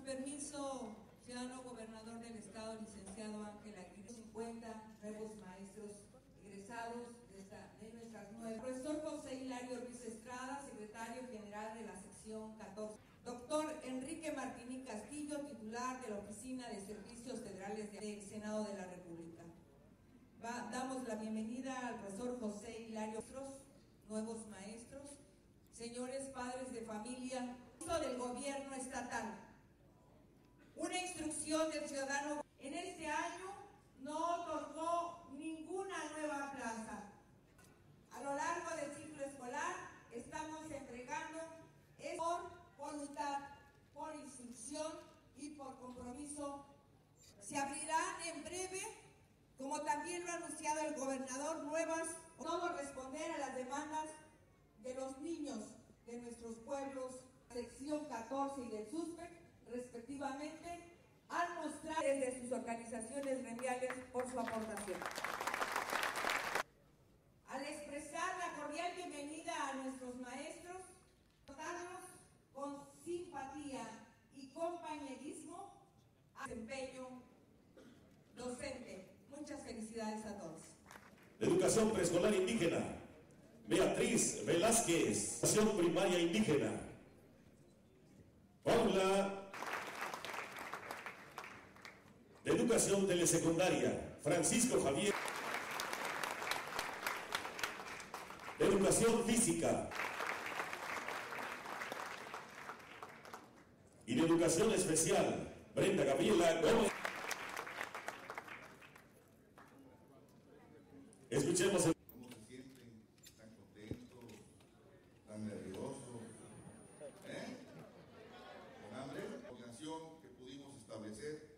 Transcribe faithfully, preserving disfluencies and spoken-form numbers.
permiso, ciudadano gobernador del estado, licenciado Ángel Aguirre, cincuenta nuevos maestros egresados de, esta, de nuestras nueve. Profesor José Hilario Ruiz Estrada, secretario general de la sección catorce. Doctor Enrique Martínez Castillo, titular de la Oficina de Servicios Federales del Senado de la República. Va, damos la bienvenida al profesor José Hilario, nuevos maestros, señores padres de familia, del gobierno estatal. Una instrucción del ciudadano. En este año no otorgó ninguna nueva plaza. A lo largo del ciclo escolar estamos entregando es por voluntad, por instrucción y por compromiso. Se abrirán en breve, como también lo ha anunciado el gobernador, nuevas, todo responder a las demandas de los niños de nuestros pueblos, sección catorce y del SUSPEC, respectivamente, al mostrar desde sus organizaciones gremiales por su aportación. Al expresar la cordial bienvenida a nuestros maestros, tratarlos con simpatía y compañerismo al desempeño docente. Muchas felicidades a todos. Educación preescolar indígena, Beatriz Velázquez. Educación primaria indígena, Paula. De educación telesecundaria, Francisco Javier. De educación física y de educación especial, Brenda Gabriela Gómez. Escuchemos el... ¿Cómo se sienten? ¿Están contentos? ¿Están nerviosos? ¿Eh? ¿Con hambre? La coordinación que pudimos establecer